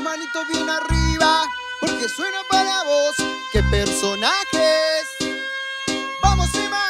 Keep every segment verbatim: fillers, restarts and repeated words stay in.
manitos bien arriba, porque suena para vos. ¿Qué personajes? ¡Vamos, Emma!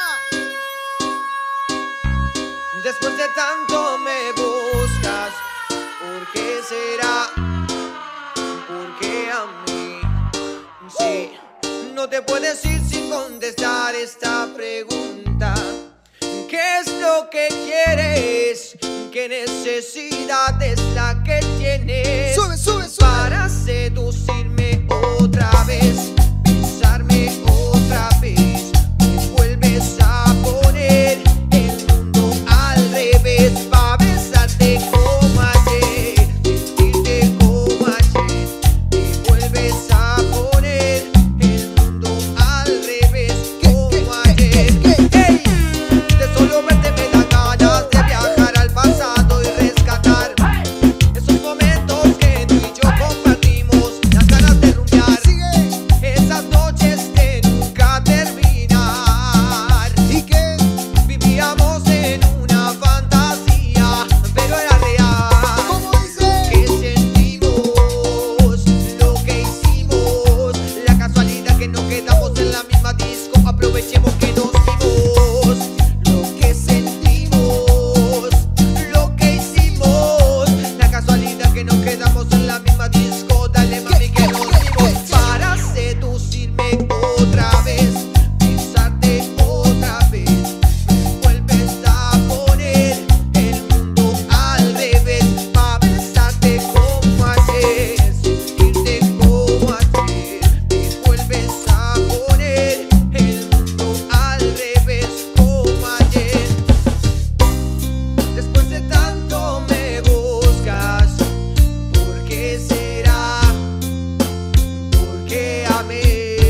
Después de tanto me buscas, ¿por qué será? ¿Por qué a mí? Sí, no te puedes ir sin contestar esta pregunta. ¿Qué es lo que quieres? ¿Qué necesidad es la que tienes? Sube, sube, sube. Para seducirme otra vez, besarme otra vez, me vuelves a poner el mundo al revés, pa' besarte como ayer, vestirte como ayer, me vuelves a poner el mundo al revés como ayer. Hey, de solo verte me da ganas de viajar al pasado y rescatar esos momentos que tú y yo compartimos, las ganas de rumbear, esas noches que nunca terminar, y que vivíamos en una fantasía, pero era real. ¿Cómo dice? Que sentimos lo que hicimos, la casualidad que nos quedamos en la misma disco, aprovechemos que nos vimos. Lo que sentimos, lo que hicimos, la casualidad que nos quedamos en la misma disco, dale mami que nos vimos. Para seducirme otra vez, besarte otra vez, me vuelves a poner el mundo al revés, pa' besarte como ayer, sentirte como ayer, me vuelves a poner el mundo al revés como ayer. Después de tanto me buscas, ¿por qué será? ¿Por qué amé?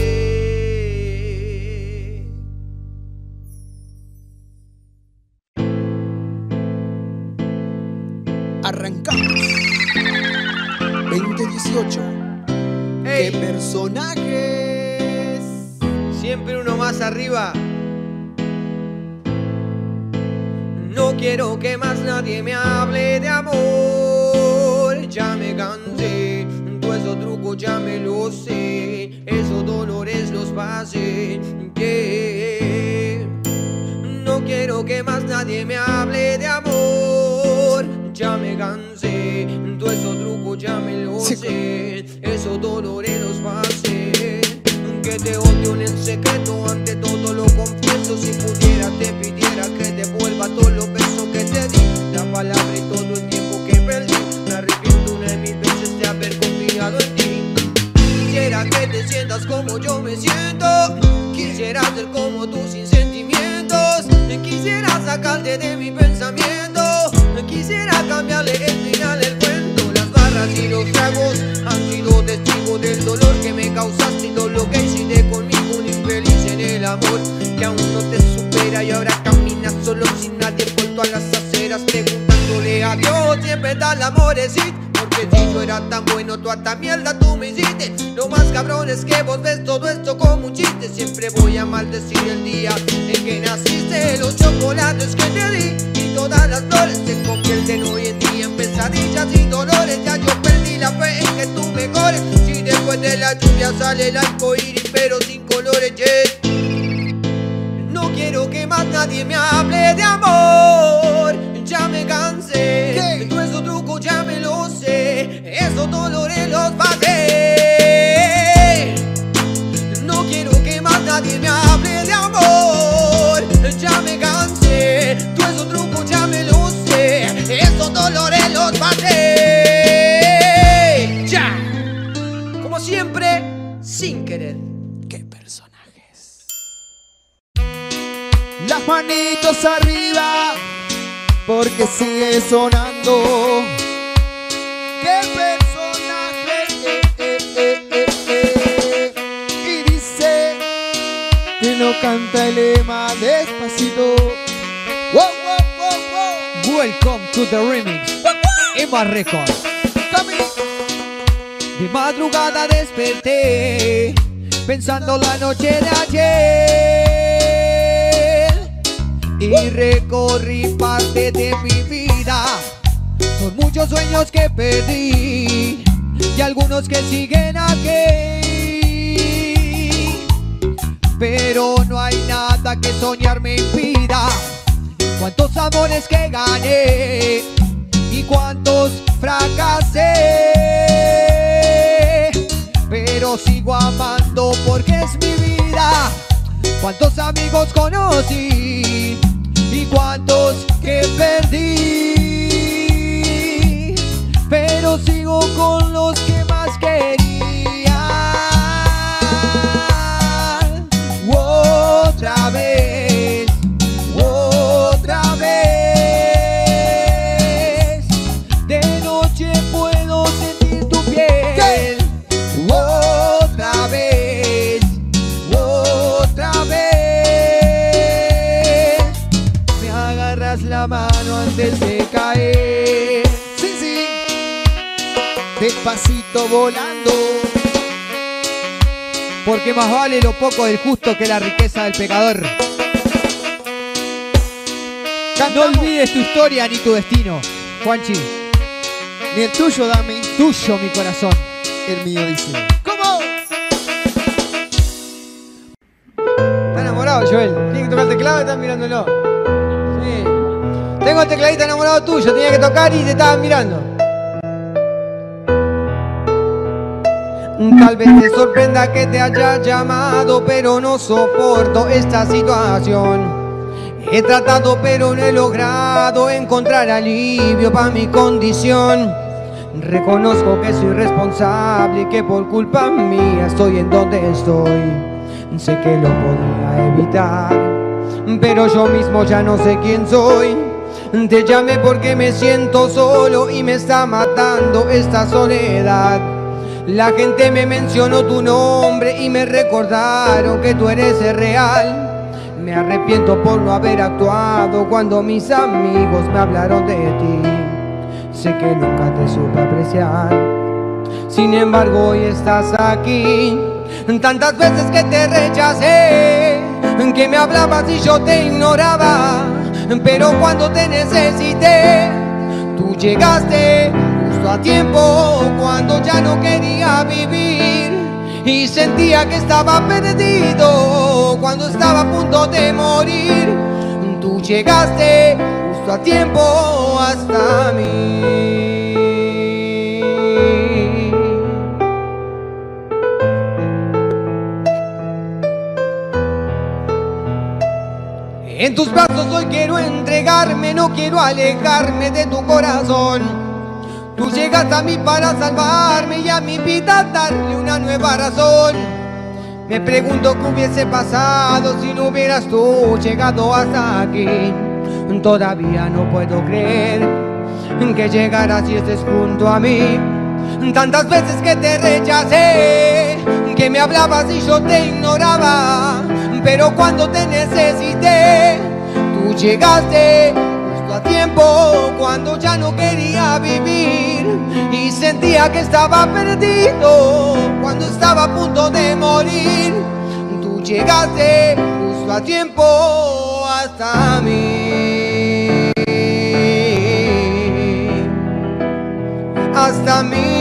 Arrancamos. veinte dieciocho. ¿Qué Ey, personajes? siempre uno más arriba. No quiero que más nadie me hable de amor. Ya me cansé, todo esos trucos ya me lo sé, esos dolores los pasé. Yeah. No quiero que más nadie me hable de amor. Ya me cansé, todo esos trucos ya me lo Sí. sé, esos dolores los pasé. Que te odio en secreto, ante todo lo confieso. Si pudiera te pidiera que devuelva todos los besos que te di, la palabra y todo el tiempo que perdí. Me arrepiento una y mil veces de haber confiado en ti. Quisiera que te sientas como yo me siento, quisiera ser como tú sin sentimientos, quisiera sacarte de mi pensamiento, quisiera cambiarle el final del cuento. Las barras y los tragos han sido testigos del dolor que me causaste y todo lo que hiciste conmigo, un infeliz en el amor que aún no te supera y ahora caminas solo sin nadie por todas las aceras preguntándole a Dios si en verdad el amor existe. Porque si yo era tan bueno, tú hasta mierda tú me hiciste. Lo más cabrón es que vos ves todo esto como un chiste. Siempre voy a maldecir el día en que naciste, los chocolates que te di y todas las flores se convierten hoy en día en pesadillas y dolores. Ya yo perdí la fe en que tú mejores. Si después de la lluvia sale el arco iris pero sin colores, yeah. No quiero que más nadie me hable de amor. Ya me cansé, ¿Qué? todo esos trucos ya me lo sé, esos dolores los pasé. No quiero que más nadie me hable de amor. Ya me cansé, todo esos trucos ya me lo sé, esos dolores los pasé. Ya, como siempre, sin querer. ¿Qué personajes? Las manitos arriba, porque sigue sonando. ¿Qué personajes? Eh, eh, eh, eh, eh. Y dice que no canta el Emma despacito. Wow, wow, wow, wow. Welcome to the remix, Emma Records. Camino. De madrugada desperté, pensando la noche de ayer, y recorrí parte de mi vida, son muchos sueños que perdí, y algunos que siguen aquí. Pero no hay nada que soñar me impida. Cuántos amores que gané y cuántos fracasé, pero sigo amando porque es mi vida. Cuántos amigos conocí y cuántos que perdí, pero sigo con los que más quería. Otra vez, otra vez, de noche puedo sentir tu piel. ¿Qué? Otra vez, otra vez, me agarras la mano antes de caer. Sí, sí, despacito volando. Porque más vale lo poco del justo que la riqueza del pecador. No olvides tu historia ni tu destino, Juanchi. Ni el tuyo, dame. Tuyo mi corazón. El mío dice. ¿Cómo? Está enamorado, Joel. Tiene que tocar el teclado y estás mirándolo. Sí. Tengo el tecladista enamorado tuyo. Tenía que tocar y te estaban mirando. Tal vez te sorprenda que te haya llamado, pero no soporto esta situación. He tratado pero no he logrado encontrar alivio para mi condición. Reconozco que soy responsable y que por culpa mía estoy en donde estoy. Sé que lo podría evitar, pero yo mismo ya no sé quién soy. Te llamé porque me siento solo y me está matando esta soledad. La gente me mencionó tu nombre y me recordaron que tú eres el real. Me arrepiento por no haber actuado cuando mis amigos me hablaron de ti. Sé que nunca te supe apreciar. Sin embargo hoy estás aquí. Tantas veces que te rechacé, que me hablabas y yo te ignoraba, pero cuando te necesité, tú llegaste justo a tiempo, cuando ya no quería vivir y sentía que estaba perdido, cuando estaba a punto de morir. Tú llegaste justo a tiempo hasta mí. En tus brazos hoy quiero entregarme, no quiero alejarme de tu corazón. Tú llegaste a mí para salvarme y a mi vida darle una nueva razón. Me pregunto qué hubiese pasado si no hubieras tú llegado hasta aquí. Todavía no puedo creer que llegaras y estés junto a mí. Tantas veces que te rechacé, que me hablabas y yo te ignoraba, pero cuando te necesité, tú llegaste justo a tiempo, cuando ya no quería vivir y sentía que estaba perdido, cuando estaba a punto de morir. Tú llegaste justo a tiempo hasta mí, hasta mí.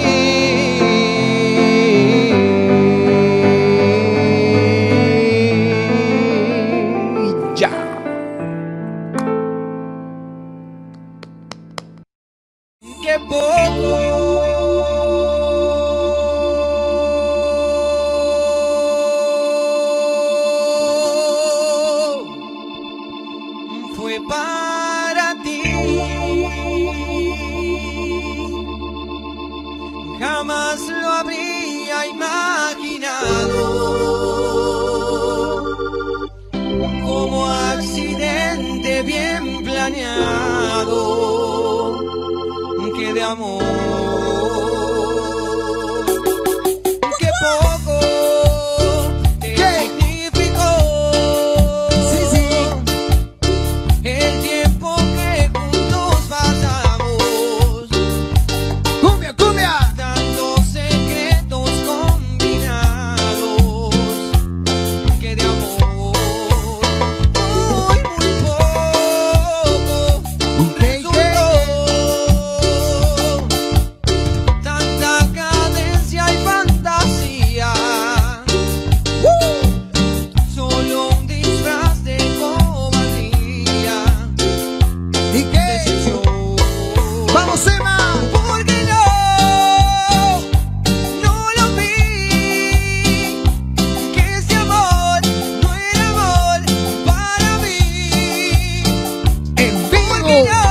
Jamás lo habría imaginado, como accidente bien planeado, que de amor, que poco te significó. Sí, sí. El tiempo que juntos pasamos, ¡Cumbia, cumbia! Vamos, Emma. Porque no, no lo vi, que ese amor no era amor para mí. En Porque vivo. yo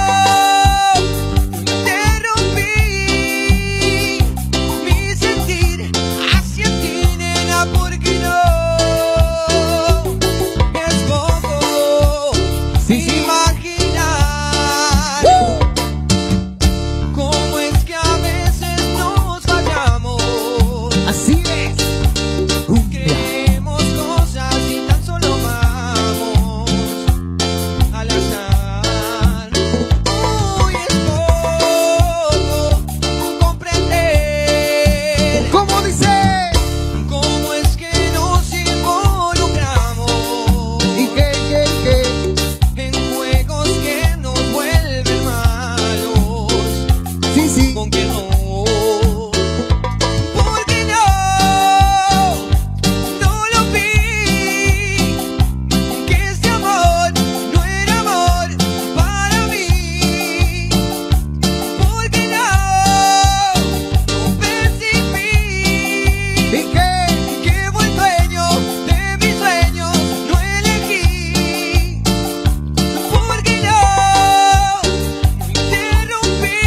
te rompí mi sentir hacia ti, nena. Porque no es poco Sí, sí. imaginar cómo es que a veces nos fallamos. Así es. Cumbia. Creemos cosas y tan solo vamos al azar. Uy, es poco comprender ¿Cómo dice? cómo es que nos involucramos ¿Y qué, qué, qué? en juegos que nos vuelven malos. Sí, sí. ¿Con quién no? Porque no, no lo vi, que este amor no era amor para mí. Porque no, no percibí ¿Y qué? que fue el dueño de mis sueños, no elegí. Porque no, interrumpí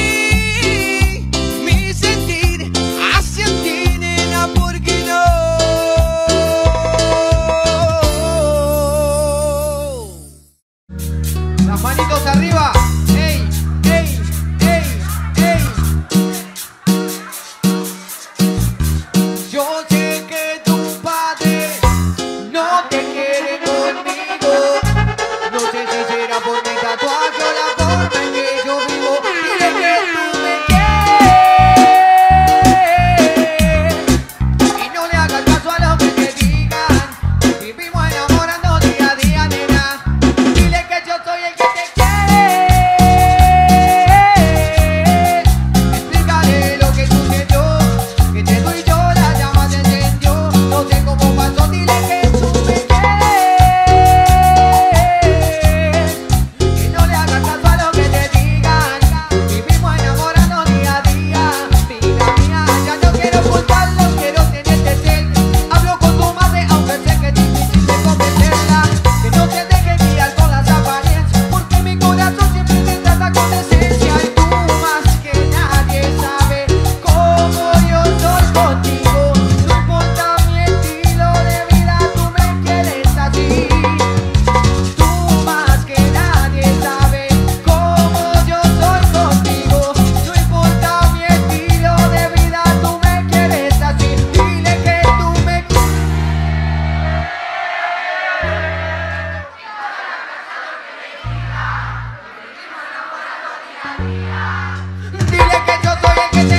mi sentir hacia ti, nena. Porque no. Las manitos arriba. Ey, ey, ey, ey. Yo sé que tu padre no te quiere conmigo. No sé si será por mi tatuaje o la forma en que yo vivo. Dile que tú me quieres y no le hagas caso a lo que te digan. Vivimos enamorando día a día, nena. Dile que yo soy el que te quiere. Explícale lo que sucedió, que te doy yo, la llama se encendió. No sé cómo pasó, dile que tú me quieres y no le hagas caso a lo que te digan. Vivimos enamorando día a día, vida mía. Ya no quiero ocultarlo, quiero tenerte cerca. Hablo con tu madre, aunque sé que es difícil de convencerla. Que no te deje guiar con las apariencias, porque mi corazón siempre te trata con decencia. Y tú más que nadie sabe cómo yo soy contigo. No importa mi estilo de vida, tú me quieres así. Tú más que nadie sabe cómo yo soy contigo. No importa mi estilo de vida, tú me quieres así. Dile que tú me Dile que yo soy el que te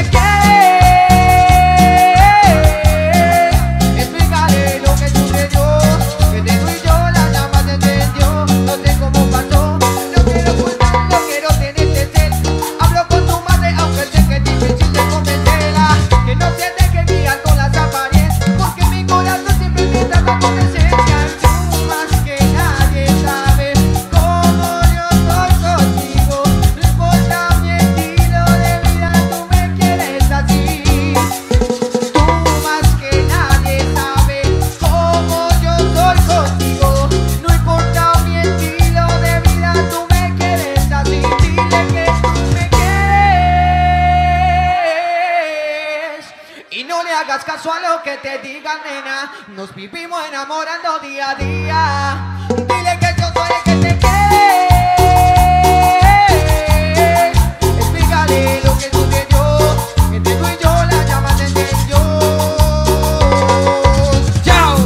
quiere. Explícale lo que sucedió, que te doy yo, la llama se encendió. No sé cómo pasó, no quiero ocultarlo, quiero tenerte cerca. Hablo con tu madre, aunque sé que es difícil de convencerla. Que no se deje guiar con las apariencias, porque mi corazón siempre te trata con decencia. Y tú más que nadie sabe cómo yo soy contigo. No importa mi estilo de vida, tú me quieres así. Tú más que nadie sabe cómo yo soy contigo. No importa mi estilo de vida, tú me quieres así. Dile que tú me quieres y no le hagas caso a lo que te digan, nena. Nos vivimos enamorando día a día. Dile que yo soy el que te quiere. Explícale lo que sucedió, que te doy yo, la llama se encendió. ¡Chao!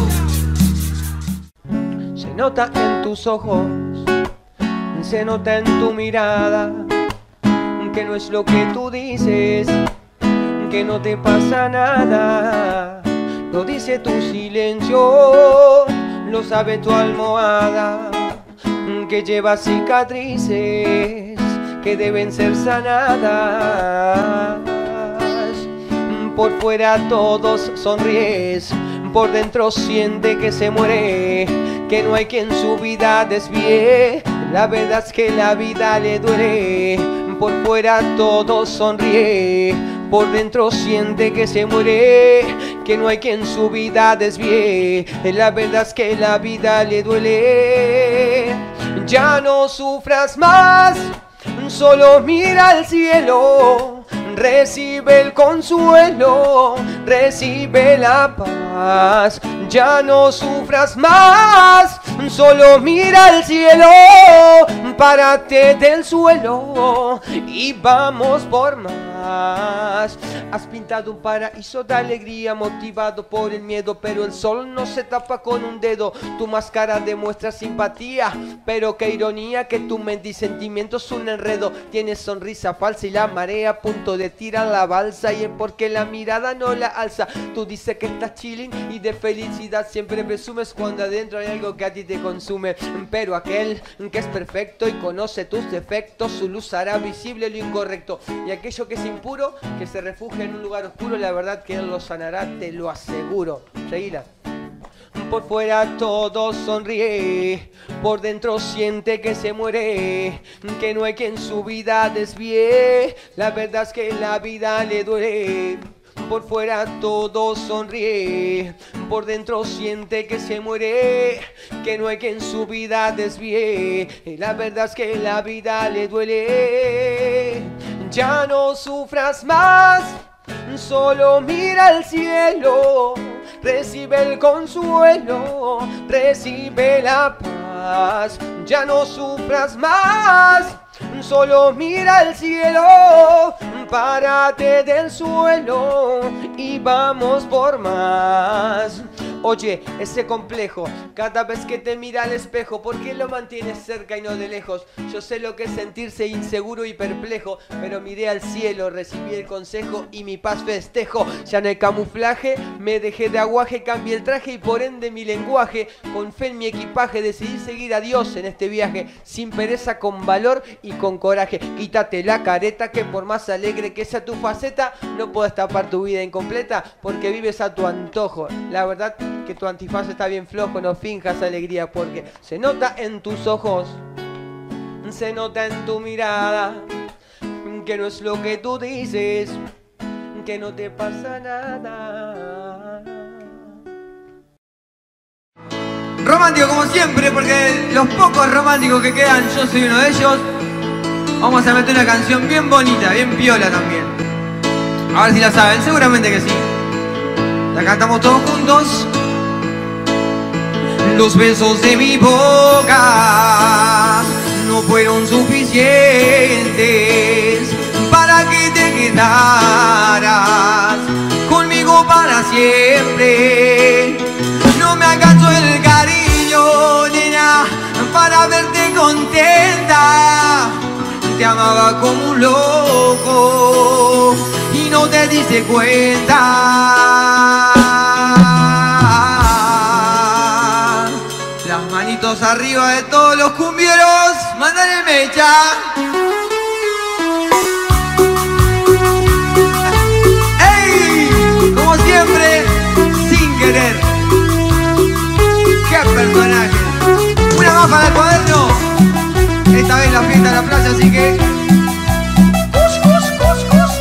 Se nota en tus ojos, se nota en tu mirada, que no es lo que tú dices, que no te pasa nada. Lo dice tu silencio, lo sabe tu almohada, que lleva cicatrices que deben ser sanadas. Por fuera todos sonríes, por dentro siente que se muere, que no hay quien su vida desvíe. La verdad es que la vida le duele, por fuera todo sonríe, por dentro siente que se muere, que no hay quien su vida desvíe. La verdad es que la vida le duele. Ya no sufras más, solo mira al cielo, recibe el consuelo, recibe la paz. Ya no sufras más, solo mira al cielo, párate del suelo y vamos por más. Has pintado un paraíso de alegría, motivado por el miedo, pero el sol no se tapa con un dedo. Tu máscara demuestra simpatía, pero qué ironía que tu mente y sentimientos un enredo. Tienes sonrisa falsa y la marea a punto de tirar la balsa, y es porque la mirada no la alza. Tú dices que estás chilling y de felicidad siempre presumes cuando adentro hay algo que a ti te consume. Pero aquel que es perfecto y conoce tus defectos, su luz hará visible lo incorrecto, y aquello que es impuro, que se refugia en un lugar oscuro, la verdad que él lo sanará, te lo aseguro. Seguila. Por fuera todo sonríe, por dentro siente que se muere, que no hay quien su vida desvíe. La verdad es que la vida le duele. Por fuera todo sonríe, por dentro siente que se muere, que no hay quien su vida desvíe. La verdad es que la vida le duele. Ya no sufras más, solo mira al cielo, recibe el consuelo, recibe la paz. Ya no sufras más, solo mira al cielo, párate del suelo y vamos por más. Oye, ese complejo, cada vez que te mira al espejo, ¿por qué lo mantienes cerca y no de lejos? Yo sé lo que es sentirse inseguro y perplejo, pero miré al cielo, recibí el consejo y mi paz festejo. Ya no hay camuflaje, me dejé de aguaje, cambié el traje y por ende mi lenguaje. Con fe en mi equipaje decidí seguir a Dios en este viaje, sin pereza, con valor y con coraje. Quítate la careta, que por más alegre que sea tu faceta, no puedes tapar tu vida incompleta, porque vives a tu antojo. La verdad que tu antifaz está bien flojo, no finjas alegría, porque se nota en tus ojos, se nota en tu mirada, que no es lo que tú dices, que no te pasa nada. Romántico como siempre, porque los pocos románticos que quedan, yo soy uno de ellos. Vamos a meter una canción bien bonita, bien piola también. A ver si la saben, seguramente que sí. La cantamos todos juntos. Los besos de mi boca no fueron suficientes para que te quedaras conmigo para siempre. No me alcanzó el cariño, nena, para verte contenta. Te amaba como un loco y no te diste cuenta. Las manitos arriba de todos los cumbieros, mándale mecha. ¡Ey! Como siempre, sin querer. ¡Qué personaje! Una más para el cuaderno. Esta vez la fiesta en la playa, así que... ¡Cus, cus, cus, cus!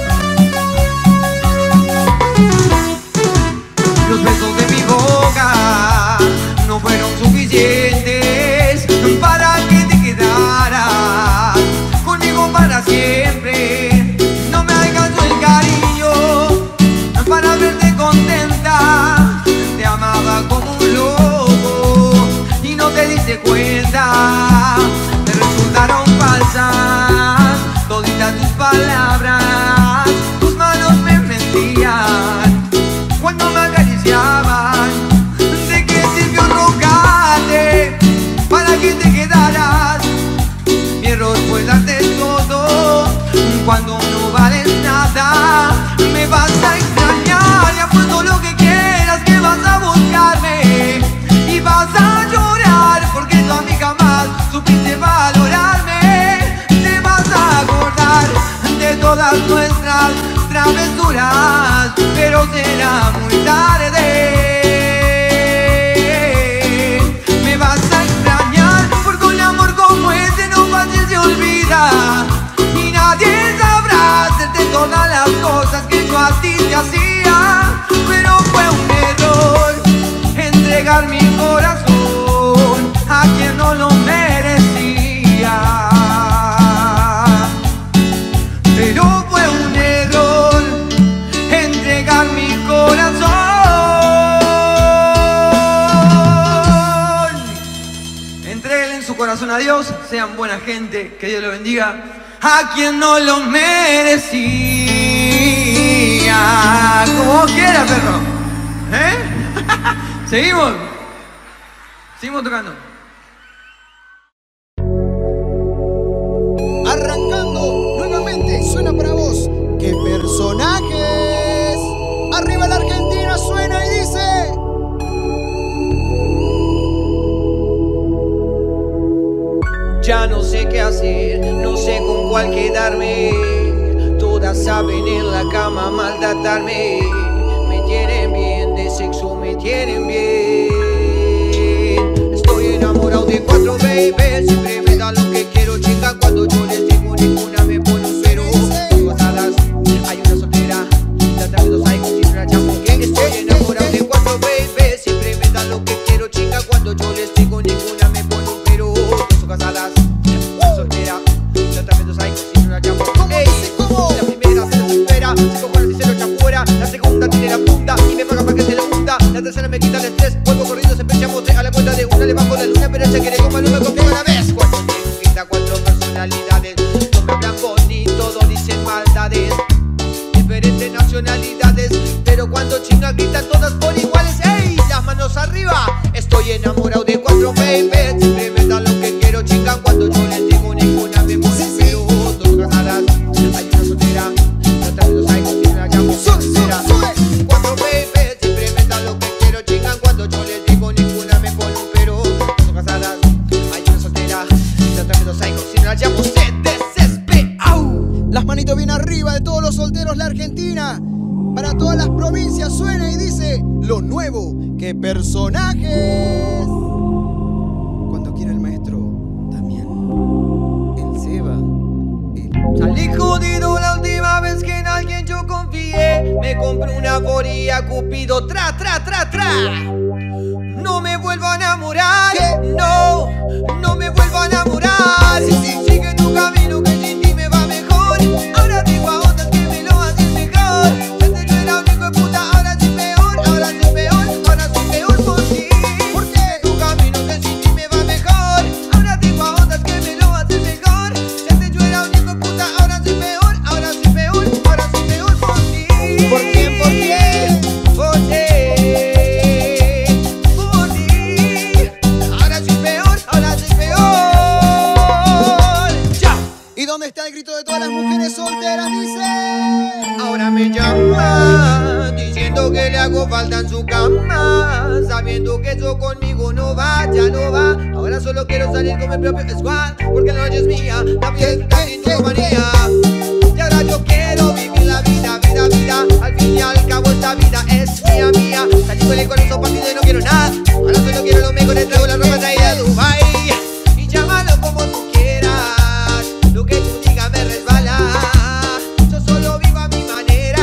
Los besos de mi boca no fueron suficientes para que te quedaras conmigo para siempre. No me alcanzó el cariño para verte contenta. Te amaba como un loco y no te diste cuenta. Te resultaron falsas toditas tus palabras. Tus manos me mentían cuando me acariciaban. ¿De qué sirvió rogarte para que te quedaras? Mi error fue darte todo cuando no vales nada. Me vas a extrañar y apuesto lo que quieras que vas a buscarme y vas a llorar porque tú a mí jamás supiste valorarme. Te vas a acordar de todas nuestras travesuras, pero será muy tarde. Me vas a extrañar porque un amor como ese no fácil se olvida y nadie las cosas que yo a ti te hacía, pero fue un error entregar mi corazón a quien no lo merecía. Pero fue un error entregar mi corazón. Entreguen su corazón a Dios, sean buena gente, que Dios lo bendiga. A quien no lo merecía. Como quiera, perro. ¿Eh? ¿Seguimos? Seguimos tocando. Arrancando nuevamente, suena para vos. ¡Qué personajes! Arriba la Argentina, suena y dice. Ya no sé qué hacer, no sé con cuál quedarme. Todas saben en la cama maltratarme. Me tienen bien, de sexo me tienen bien. Estoy enamorado de cuatro babies. Siempre me dan lo que quiero, chica. Cuando yo les digo ninguna me pone un cero. Pasadas, hay una soltera. La tarde dos hay con una chamo. Estoy enamorado de cuatro babies. Siempre me dan lo que quiero, chica. Cuando yo les digo ninguna me pone un cero. Dos son casadas, una soltera. La tarde dos hay con una chamo. La primera se lo supera, se cojones y se lo echa fuera. La segunda tiene la punta y me paga para que se lo hunda. La tercera me quita el estrés, vuelvo corriendo, se echamos tres. A la cuenta de una le bajo la luna, pero ella quiere como no me confío a la vez. Cuando tengo quita cuatro personalidades, no me hablan bonito, todos dicen maldades. Diferentes nacionalidades, pero cuando chingas gritan todas por iguales. ¡Ey! Las manos arriba. Estoy enamorado de cuatro babies. Siempre me dan lo que quiero, chingan. Cuando yo les digo ninguna me pone pero dos casadas. Hay una soltera, la tarde dos hay con una llamo soltera. Cuatro babies, siempre me dan lo que quiero, chingan. Cuando yo les digo ninguna me pone un pero dos son casadas. Hay una soltera, la tarde dos hay con una llamo se desespera. Las manitos bien arriba de todos los solteros, la Argentina. Para todas las provincias suena y dice lo nuevo. ¡Qué personajes! Cuando quiera el maestro, también el Seba. El... Salí jodido la última vez que en alguien yo confié. Me compré una boría, Cupido, tra, tra, tra, tra. No me vuelvo a enamorar. ¿Qué? No, no me vuelvo a enamorar. Sí, sí. Sigue tu camino que sin ti me va mejor. Ahora digo a otras que me lo hacen mejor. Antes yo era único de puta, ahora soy peor. Ahora soy peor, ahora soy peor por ti. ¿Por qué? Tu camino que sin ti me va mejor. Ahora digo a otras que me lo hacen mejor. Antes yo era único de puta, ahora soy peor. Ahora soy peor, ahora soy peor por ti. ¿Por quién? ¿Por quién? Por ti. Por ti. Ahora soy peor, ahora soy peor. Ya. ¿Y dónde está el grito de todas las mujeres solteras? Dice. Ahora me llama diciendo que le hago falta en su cama, sabiendo que eso conmigo no va, ya no va. Ahora solo quiero salir con mi propio squad, porque la noche es mía, la vida es sin manía. Y ahora yo quiero vivir la vida, vida, vida. Al fin y al cabo esta vida es mía, mía. Salí con el corazón partido y no quiero nada. Ahora solo quiero lo mejor, le traigo la ropa traída de Dubai. Y llámalo como tú quieras, lo que tú digas me resbala. Yo solo vivo a mi manera.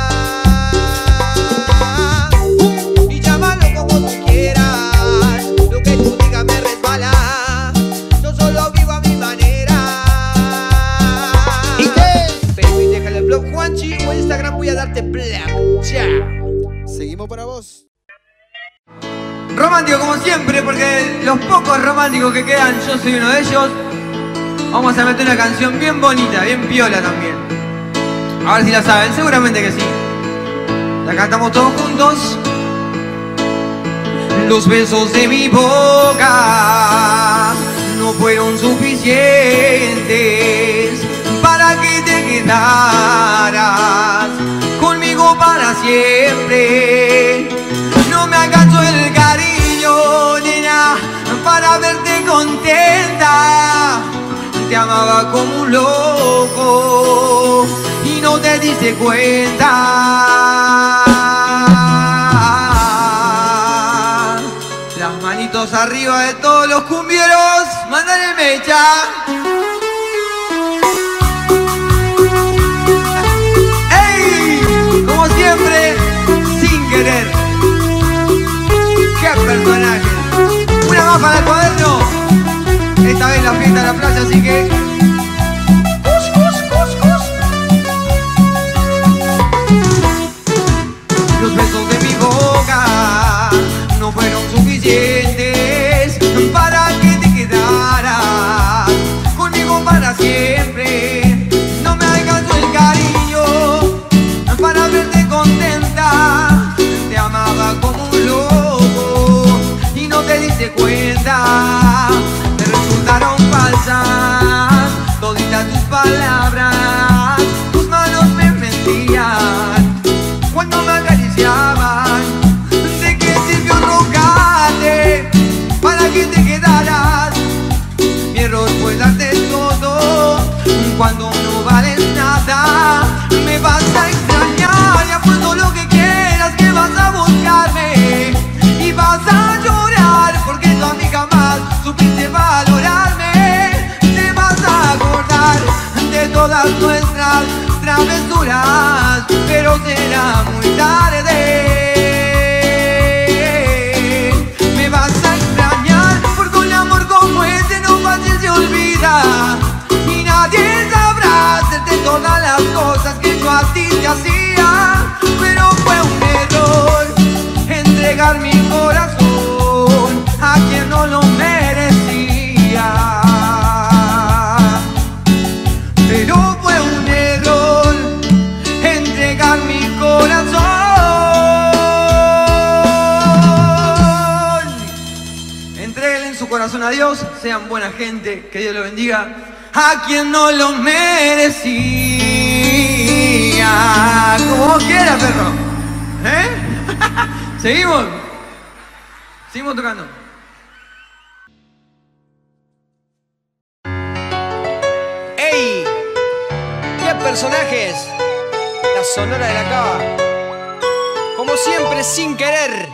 Y llámalo como tú quieras, lo que tú digas me resbala. Yo solo vivo a mi manera. ¿Y qué? Facebook, déjale el blog Juanchi o Instagram, voy a darte black. Chao. Seguimos para vos. Romántico como siempre, porque los pocos románticos que quedan, yo soy uno de ellos. Vamos a meter una canción bien bonita, bien piola también. A ver si la saben, seguramente que sí. La cantamos todos juntos. Los besos de mi boca no fueron suficientes para que te quedaras conmigo para siempre. No me alcanzó el cariño, nena, para verte contenta. Te amaba como un loco y no te diste cuenta. Las manitos arriba de todos los cumbieros, mándale mecha. ¡Ey! Así que cus, cus, cus, cus. Los besos de mi boca no fueron suficientes para que te quedaras conmigo para siempre. No me alcanzó el cariño para verte contenta. Te amaba como un lobo y no te diste cuenta. Te resultaron falsas toditas tus palabras. Tus manos me mentían cuando me acariciaban. ¿De qué sirvió rogarte para que te quedaras? Mi error fue darte todo cuando no vales nada. Me vas a extrañar y apuesto lo que quieras que vas a buscarme y vas a llorar porque tú a mí jamás supiste valorarme. Te vas a acordar de todas nuestras travesuras, pero será muy tarde. Me vas a extrañar porque un amor como este no fácil se olvida y nadie sabrá hacerte todas las cosas que yo a ti te hacía. Pero fue un error entregar mi corazón a quien no lo merecía. Pero fue un error entregar mi corazón. Entreguen su corazón a Dios, sean buena gente, que Dios lo bendiga. A quien no lo merecía. Como quiera, perro. ¿Eh? Seguimos. Seguimos tocando. ¡Ey! ¡Qué personajes! La Sonora de la Cava. Como siempre, sin querer.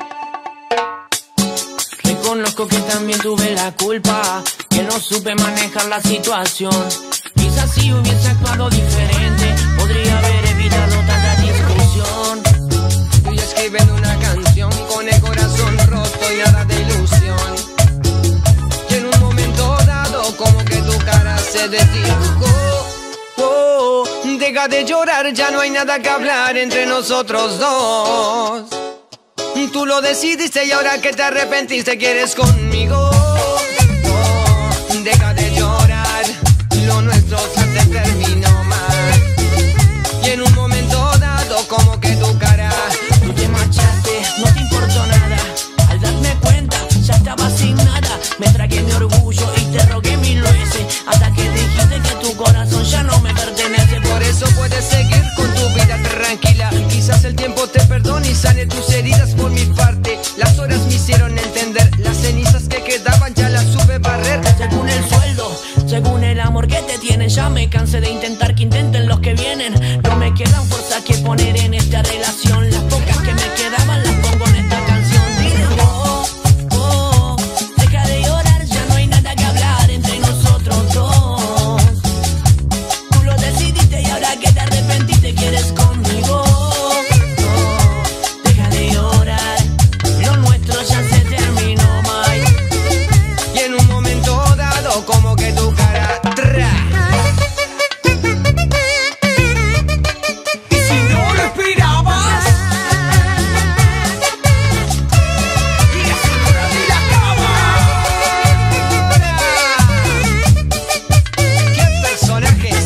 Reconozco que también tuve la culpa, que no supe manejar la situación. Quizás si hubiese actuado diferente, podría haber evitado tanta discusión. Estoy escribiendo una canción con el corazón roto y nada de ilusión. Y en un momento dado como que tu cara se desdibujó. Oh, deja de llorar, ya no hay nada que hablar entre nosotros dos. Tú lo decidiste y ahora que te arrepentiste quieres conmigo. Oh, deja de llorar, lo nuestro ya se terminó mal. Y en un momento dado como que tu cara, tú te marchaste, no te importó nada. Al darme cuenta, ya estaba sin nada. Me tragué mi orgullo y te rogué mil veces, hasta que dijiste que tu corazón ya no me pertenece. por eso puedes seguir con tu vida tranquila. Quizás el tiempo te perdone y sane tus heridas por mi parte. Las horas me hicieron entender, las cenizas que quedaban ya las supe barrer. Según el sueldo, según el amor que te tienen, ya me cansé de intentar que intenten los que vienen. No me quedan fuerzas que poner en esta relación. Las pocas que me quedaban las pongo en esta canción. Dile, oh, oh, deja de llorar, ya no hay nada que hablar entre nosotros dos. Tú lo decidiste y ahora que te arrepentiste quieres conmigo. No, deja de llorar, lo nuestro ya se terminó, Mike. Y en un momento dado como que tu cara tra. Y si no lo esperabas, y la Sonora de la Cava. ¡Qué personajes!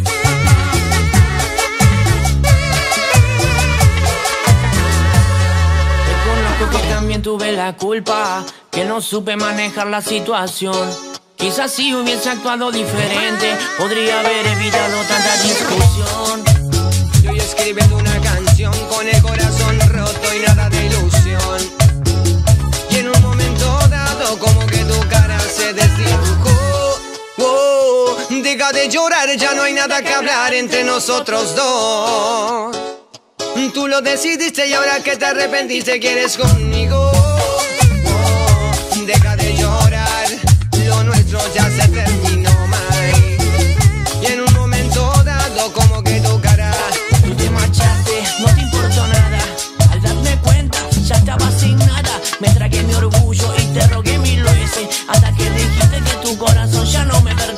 Reconozco que también tuve la culpa, que no supe manejar la situación. Quizás si hubiese actuado diferente, podría haber evitado tanta discusión. Estoy escribiendo una canción con el corazón roto y nada de ilusión. Y en un momento dado como que tu cara se desdibujó. Oh, deja de llorar, ya no hay nada que hablar entre nosotros dos. Tú lo decidiste y ahora que te arrepentiste quieres conmigo. Oh, deja de llorar, lo nuestro ya se terminó, Mike. Y en un momento dado como que tu cara, tú te marchaste, no te importó nada. Al darme cuenta, ya estaba sin nada. Me tragué mi orgullo y te rogué mil veces, hasta que dijiste que tu corazón ya no me pertenece.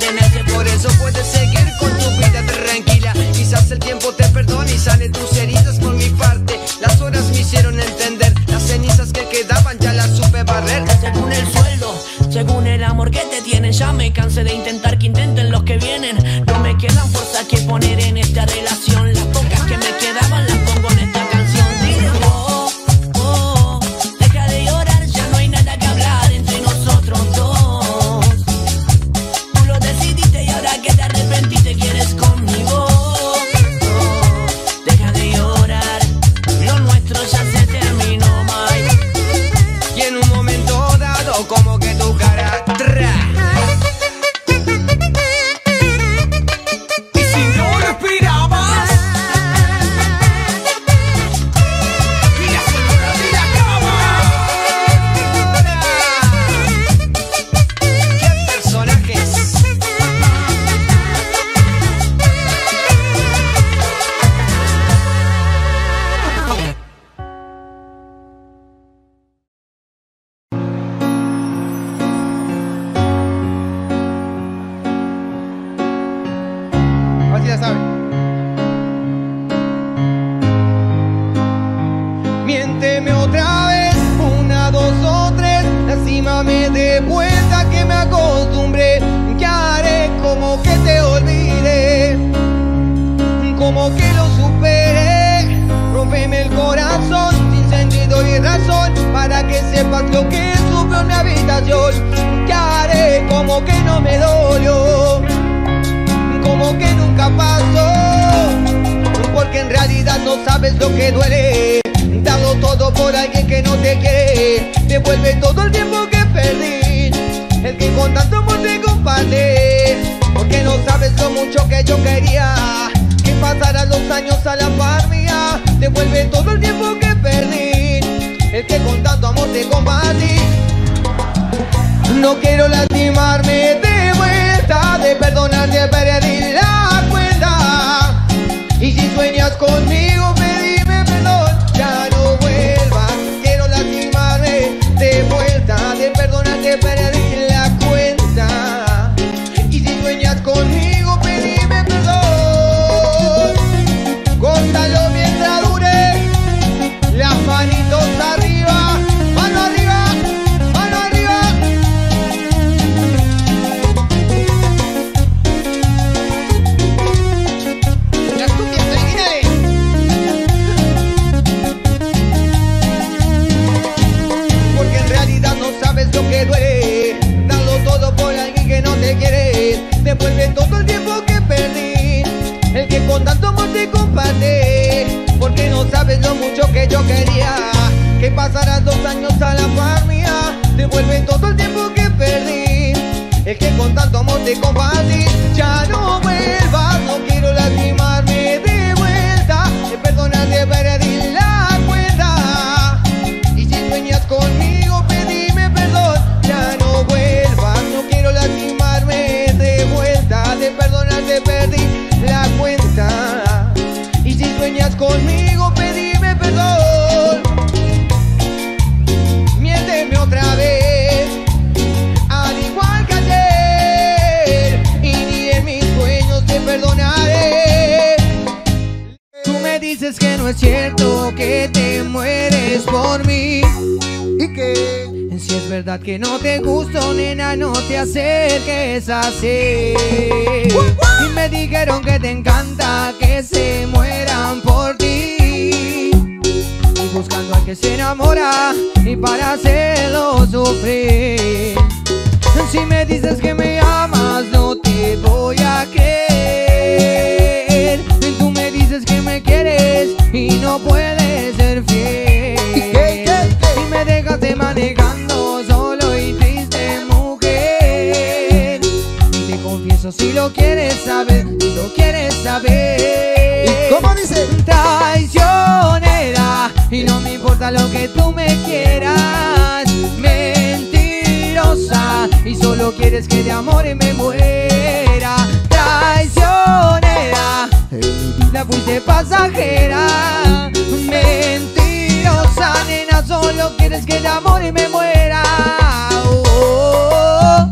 perdón y sane tus heridas por mi parte. Las horas me hicieron entender, las cenizas que quedaban ya las supe barrer. Según el sueldo, según el amor que te tienen, ya me cansé de intentar que intenten los que vienen. No me quedan fuerzas que poner en esta relación. Las pocas que me quedaban las pongo en esta canción. Dile, oh, oh, deja de llorar, ya no hay nada que hablar entre nosotros dos. Tú lo decidiste y ahora que te arrepentiste quieres conmigo. Oh, deja de llorar, lo nuestro ya se terminó, Mike. Y en un momento dado como que tu cara tra. Y si no lo esperabas, y la sonora de la cama. ¡Qué personajes! Así ya saben. Miénteme otra vez, una, dos o tres. Lastímame de vuelta que me acostumbré. ¿Qué haré? Como que te olvidé, como que lo superé. Rómpeme el corazón sin sentido y razón, para que sepas lo que sufrió en mi habitación. ¿Qué haré? Como que no me dolió, como que nunca pasó, porque en realidad no sabes lo que duele. Darlo todo por alguien que no te quiere, devuelve todo el tiempo que perdí, el que con tanto amor te compartí, porque no sabes lo mucho que yo quería que pasaran los años a la par mía. Devuelve todo el tiempo que perdí, el que con tanto amor te compartí. No quiero lastimarme de vuelta, de perdonarte perdí la cuenta. Y si sueñas conmigo pedime perdón, ya no vuelvas. Quiero lastimarme de vuelta, de perdonarte perdí la cuenta. Y si sueñas conmigo pedime perdón. Gózalo mientras dure, las manitos arriba, mano arriba, mano arriba. Las cumbias originales. Porque en realidad no sabes lo que duele, dando todo por alguien que no te quiere. Devuelve todo el tiempo que perdí, el que con tanto amor te compartí, porque no sabes lo mucho que yo quería que pasaras dos años a la par mía. Devuelve todo el tiempo que perdí, el que con tanto amor te compartí. Ya no vuelvas, no quiero lastimarme de vuelta, de perdonarte perdí la cuenta. Y si sueñas conmigo pedime perdón, ya no vuelvas, no quiero lastimarme de vuelta, de perdonarte perdí la cuenta. Y si sueñas conmigo pedime perdón. Miénteme otra vez, al igual que ayer, y ni en mis sueños te perdonaré. Tú me dices que no es cierto, que te mueres por mí, y que si es verdad que no te gusto, nena, no te acerques así. Y me dijeron que te encanta que se mueran por ti, y buscando al que se enamora y para hacerlo sufrir. Si me dices que me amas, no te voy a creer. Tú me dices que me quieres y no puedes ser fiel, y me dejaste manejando solo y triste, mujer. Y te confieso si lo quieres saber, si lo quieres saber. ¿Y cómo dice? Traicionera, y no me importa lo que tú me quieras. Mentirosa, y solo quieres que de amor me muera. Traicionera, la fuiste pasajera. Mentirosa, nena, solo quieres que de amor me muera. Oh, oh,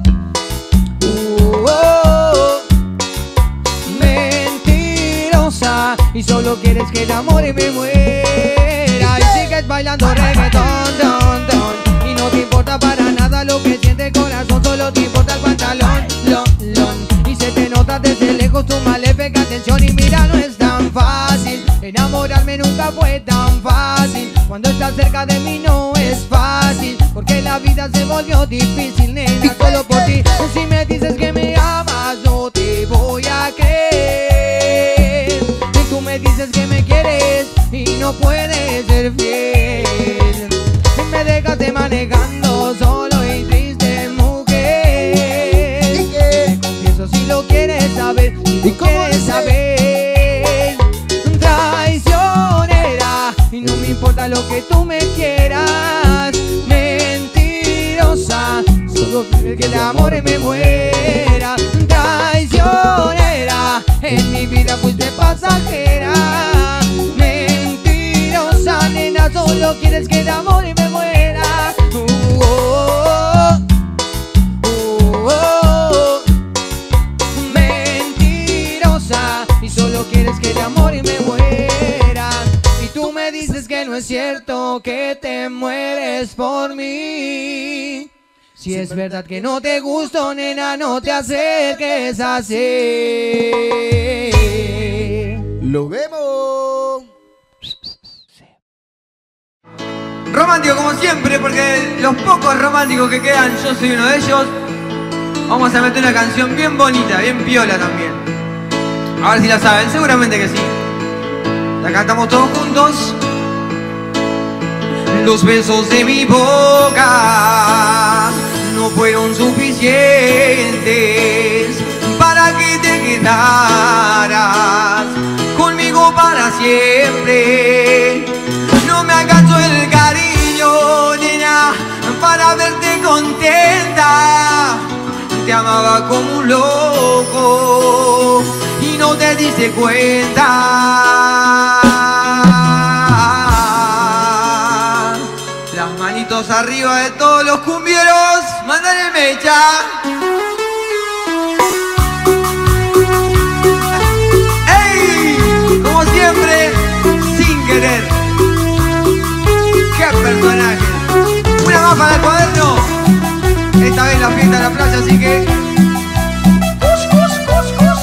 oh, oh, oh. Mentirosa, y solo solo quieres que el amor me muera. Y sigues bailando reggaetón, don, don. Y no te importa para nada lo que siente el corazón, solo te importa el pantalón, lon, lon. Y se te nota desde lejos tu maléfica atención. Y mira, no es tan fácil, enamorarme nunca fue tan fácil. Cuando estás cerca de mí no es fácil, porque la vida se volvió difícil, nena, solo por ti. Si me dices que me amas, no te voy a creer. Si tú me dices que me quieres y no puedes ser fiel, me dejaste manejando solo y triste, mujer. Te confieso si lo quieres saber, si tú quieres saber. Traicionera, y no me importa lo que tú me quieras. Mentirosa, solo quiero que el amor me muera. Traicionera, en mi vida fuiste pasajera. Mentirosa, nena, solo quieres que el amor me muera. Uh, oh, oh, oh, oh. Mentirosa, y solo quieres que el amor me muera. Y tú me dices que no es cierto, que te mueres por mí. Si es verdad que no te gusto, nena, no te acerques así. Lo vemos. Romántico como siempre, porque los pocos románticos que quedan, yo soy uno de ellos. Vamos a meter una canción bien bonita, bien piola también. A ver si la saben, seguramente que sí. La cantamos todos juntos. Los besos de mi boca no fueron suficientes para que te quedaras conmigo para siempre. No me alcanzó el cariño, nena, para verte contenta. Te amaba como un loco y no te diste cuenta. Las manitos arriba de todos los cumbieros, mándale mecha. ¡Ey! Como siempre, sin querer. ¡Qué personaje! Una más para el cuaderno. Esta vez la fiesta en la playa, así que... ¡Cus, cus, cus, cus!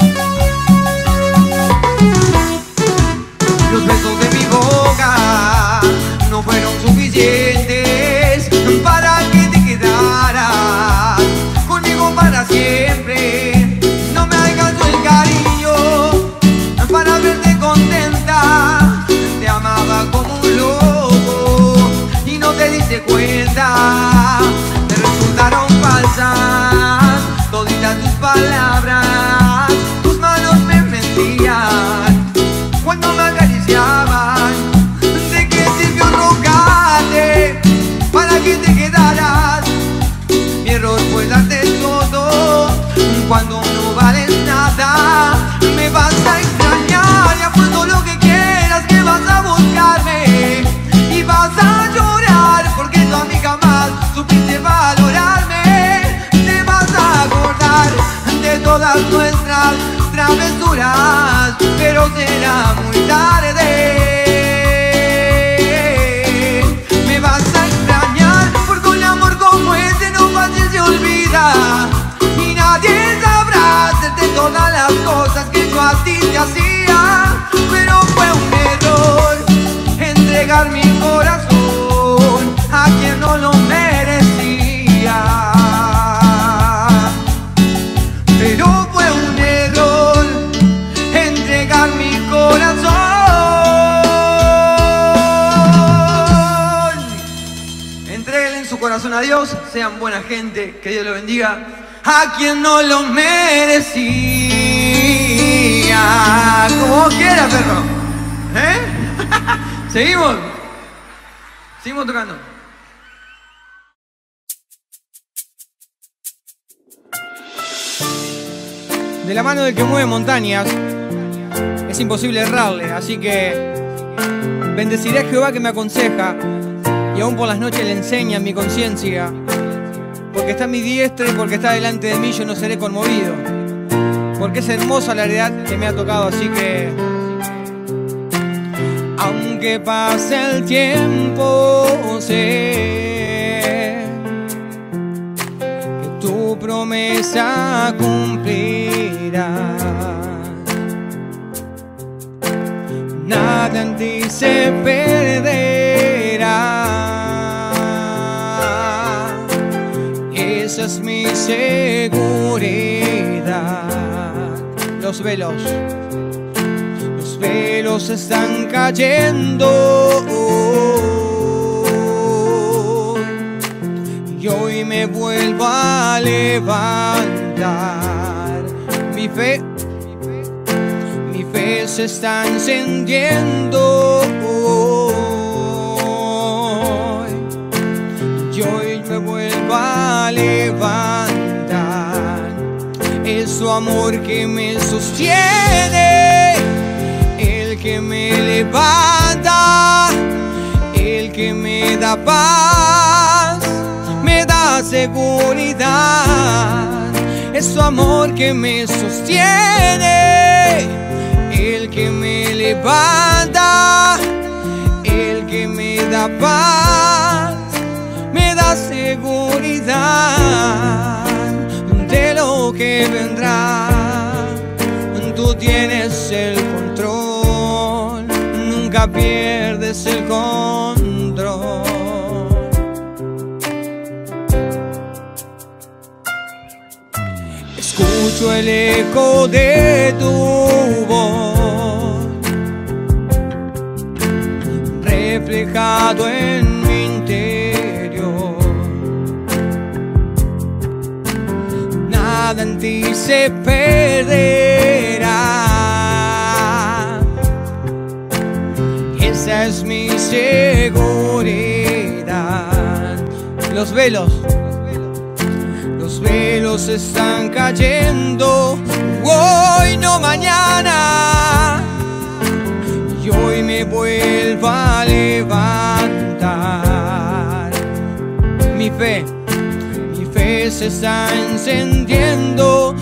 Los besos de mi boca no fueron suficientes para que te quedaras conmigo para siempre. No me alcanzó el cariño para verte contenta. Te amaba como un loco y no te diste cuenta. Te resultaron falsas toditas tus palabras. Tus manos me mentían cuando me acariciaban. ¿De qué sirvió rogarte para que te quedaras? Mi error fue darte todo cuando no vales nada. Me vas a extrañar y apuesto lo que quieras que vas a buscarme y vas a llorar porque tú a mí jamás supiste valorarme. Te vas a acordar de todas nuestras travesuras, pero será muy tarde. Me vas a extrañar porque un amor como este no fácil se olvida y nadie sabrá hacerte todas las cosas que yo a ti te hacía. Pero fue un error entregar mi corazón a quien no lo merecía. Pero fue un error entregar mi corazón. Entreguen su corazón a Dios, sean buena gente, que Dios lo bendiga. A quien no lo merecía. Como quiera, perro. ¿Eh? ¿Seguimos? Seguimos tocando. De la mano del que mueve montañas es imposible errarle, así que bendeciré a Jehová que me aconseja y aún por las noches le enseña en mi conciencia. Porque está a mi diestra y porque está delante de mí yo no seré conmovido. Porque es hermosa la heredad que me ha tocado, así que aunque pase el tiempo, sé que tu promesa cumplirá. Nada en ti se perderá. Esa es mi seguridad. Los velos, los velos están cayendo. Y hoy me vuelvo a levantar. Mi fe, mi fe se está encendiendo. Y hoy me vuelvo a levantar. Es su amor que me sostiene, el que me levanta, el que me da paz, me da seguridad. Es su amor que me sostiene, el que me levanta, el que me da paz, me da seguridad de lo que vendrá. Tú tienes el control, nunca pierdes el control. Escucho el eco de tu voz reflejado en mi interior. Nada en ti se perderá. Esa es mi seguridad. Los velos, los velos están cayendo. Hoy no mañana. Y hoy me vuelvo a levantar. Mi fe, mi fe se está encendiendo.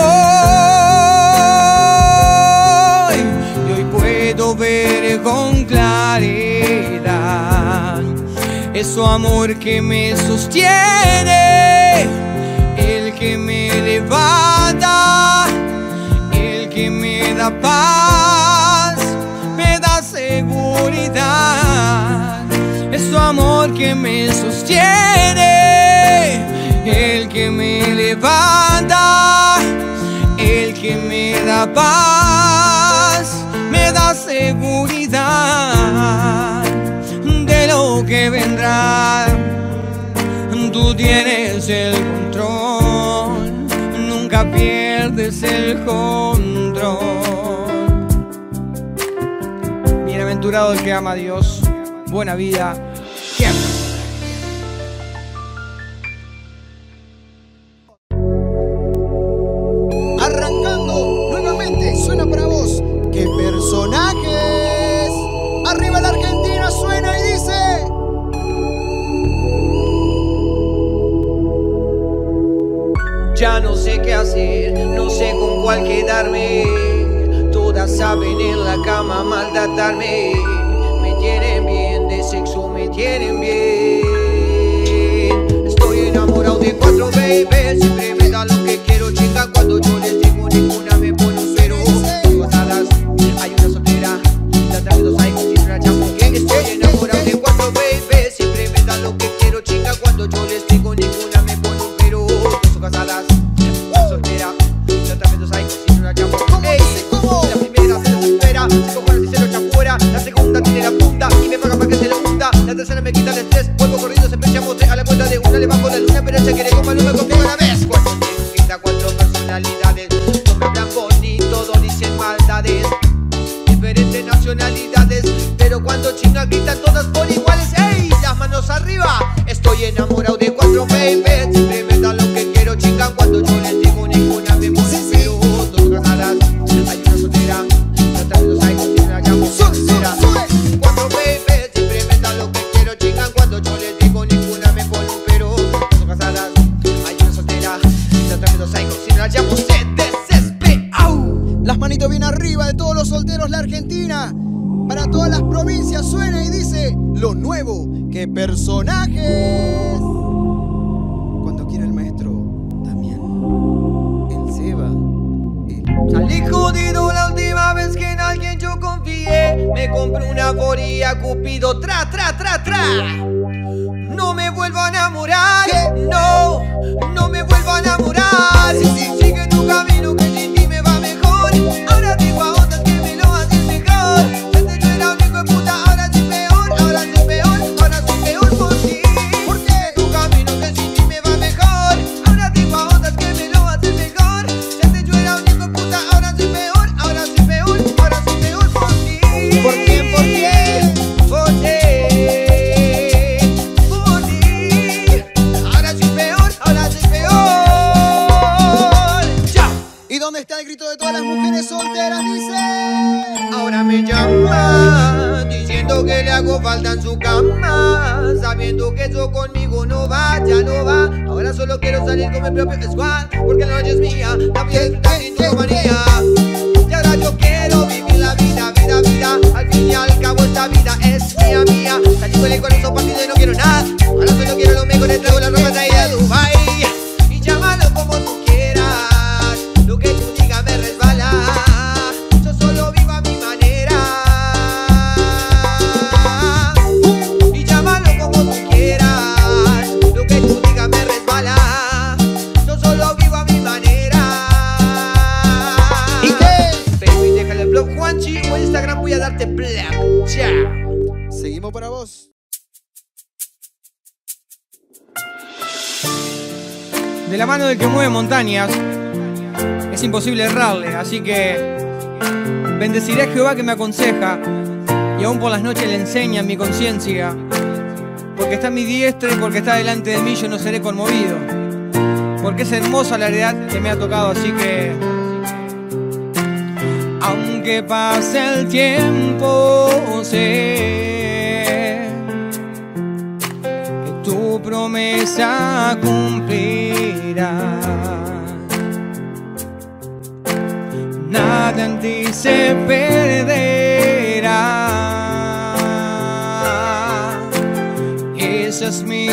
Hoy, y hoy puedo ver con claridad. Es su amor que me sostiene, el que me levanta, el que me da paz, me da seguridad. Es su amor que me sostiene, el que me levanta, el que me da paz, me da seguridad de lo que vendrá. Tú tienes el control, nunca pierdes el control. Bienaventurado el que ama a Dios, buena vida siempre. Arrancando nuevamente, suena para vos. ¡Qué personajes! Arriba la Argentina, suena y dice: ya no sé qué hacer, no sé con cuál quedarme. Todas saben en la cama maltratarme. Me tienen bien, de sexo me tienen bien. Estoy enamorado de cuatro babies, siempre me da lo que quiero, chica. Cuando yo les digo ninguna me pone un cero. Pasadas, hay una soltera, la trae dos hay sin una chamuque. Estoy enamorado de cuatro babies, siempre me da lo que quiero, chica. Cuando yo les digo ninguna me pone un pero. Son casadas, soltera, la trae dos hay sin una chamuque. La primera se desespera, se cojones y se lo echa fuera. La segunda tiene la punta y me paga para que se lo hunda. La tercera me quita el estrés, vuelvo corriendo, siempre llamo tres. A la cuenta de una le bajo la luna, pero ella quiere como no me conmigo a la vez. Cuando tengo quita cuatro personalidades, no me hablan bonito, todos dicen maldades. Diferentes nacionalidades, pero cuando chingan gritan todas por iguales. ¡Ey! Las manos arriba. Estoy enamorado de cuatro babies, siempre me dan lo que quiero, chingan. Cuando yo les digo ninguna me pone pero. Dos casadas, hay una soltera, la otra dos hay con una llamo soltera. Cuatro babies, siempre me dan lo que quiero, chingan. Cuando yo les digo ninguna me pone un pero. Dos casadas, hay una soltera, la otra dos hay con una llamo se desespera. las manitos bien arriba de todos los solteros, la Argentina. para todas las provincias suena y dice lo nuevo, qué personajes. Cuando quiera el maestro Damián, el Seba, el... Salí jodido la última vez que en alguien yo confié. Me compré una foría, Cupido, tra, tra, tra, tra. No me vuelvo a enamorar. ¿Qué? No, no me vuelvo a enamorar. Sí, sí. Sigue tu camino que sin ti me va mejor. Ahora tengo a otras que me lo hacen mejor. Antes yo era un hijo de puta, ahora soy peor. Ahora soy peor, ahora soy peor por ti. ¿Por qué? Tu camino que sin ti me va mejor. Ahora tengo a otras que me lo hacen mejor. Antes yo era un hijo de puta, ahora soy peor. Ahora soy peor, ahora soy peor por ti. ¿Por quién? ¿Por quién? Por ti. Por ti. Ahora soy peor, ahora soy peor. Ya. ¿Y dónde está el grito de todas las mujeres solteras? Dice. Ahora me llama diciendo que le hago falta en su cama, sabiendo que eso conmigo no va, ya no va. Ahora solo quiero salir con mi propio squad, porque la noche es mía, la fiesta sin tu manía. Y ahora yo quiero vivir la vida, vida, vida. Al fin y al cabo esta vida es mía, mía. Salí con el corazón partido y no quiero nada. Ahora solo quiero lo mejor, le traigo la ropa traída de Dubai. Y llámalo como tú quieras, lo que tú digas me resbala. Yo solo vivo a mi manera. Y llámalo como tú quieras, lo que tú digas me resbala. Yo solo vivo a mi manera. ¿Y qué? Baby, déjale el blog Juanchi o Instagram, voy a darte black. Chao. Seguimos para vos. De la mano del que mueve montañas, es imposible errarle, así que bendeciré a Jehová que me aconseja, y aún por las noches le enseña en mi conciencia, porque está a mi diestra y porque está delante de mí yo no seré conmovido, porque es hermosa la heredad que me ha tocado, así que aunque pase el tiempo sé que tu promesa cumplirá. Nada en ti se perderá. Esa es mi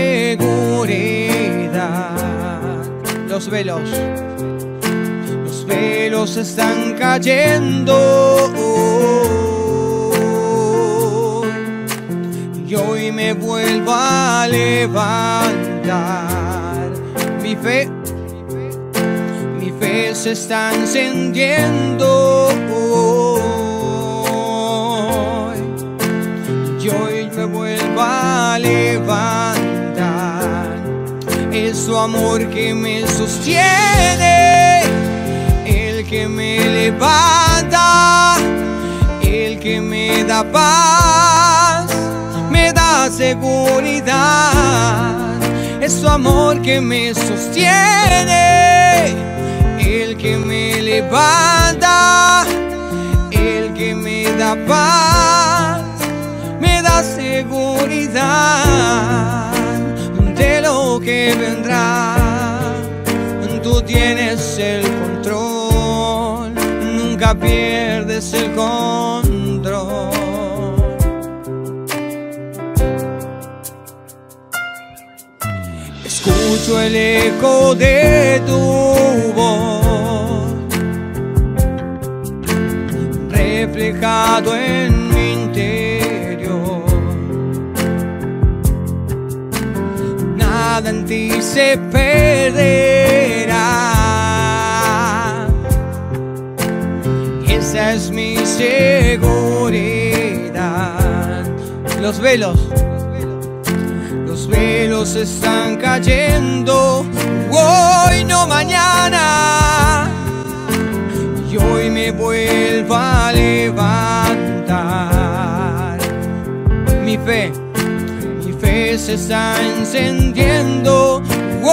seguridad. Los velos, los velos están cayendo. Y hoy me vuelvo a levantar. Mi fe, mi fe se está encendiendo hoy. Y hoy me vuelvo a levantar. Es su amor que me sostiene, el que me levanta, el que me da paz, me da seguridad. Es su amor que me sostiene, el que me levanta, el que me da paz, me da seguridad de lo que vendrá. Tú tienes el control, nunca pierdes el control. Escucho el eco de tu voz, reflejado en mi interior. Nada en ti se perderá. Esa es mi seguridad. Los velos, los velos están cayendo, hoy no mañana. Y hoy me vuelvo a levantar. Mi fe, mi fe se está encendiendo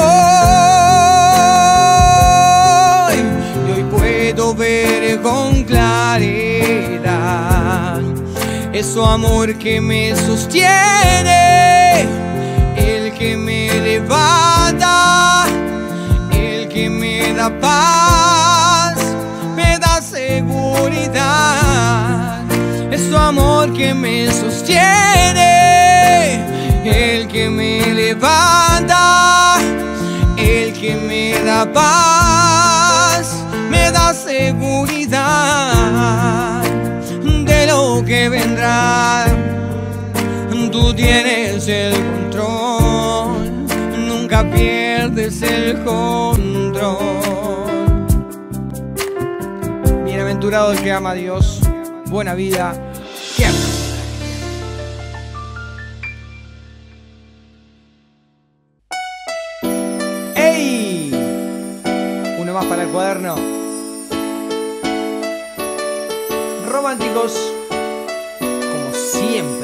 hoy. Y hoy puedo ver con claridad. Es su amor que me sostiene, el que me levanta, el que me da paz, me da seguridad. Es su amor que me sostiene, el que me levanta, el que me da paz, me da seguridad de lo que vendrá. Tú tienes el control, nunca pierdes el control. Bienaventurado el que ama a Dios, buena vida siempre. ¡Ey! Uno más para el cuaderno. Románticos, como siempre.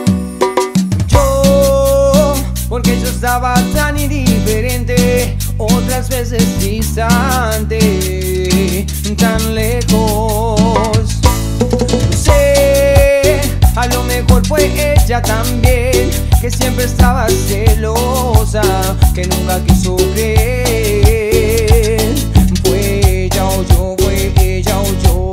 Porque yo estaba tan indiferente, otras veces distante, tan lejos. No sé, a lo mejor fue ella también, que siempre estaba celosa, que nunca quiso creer. Fue ella o yo, fue ella o yo.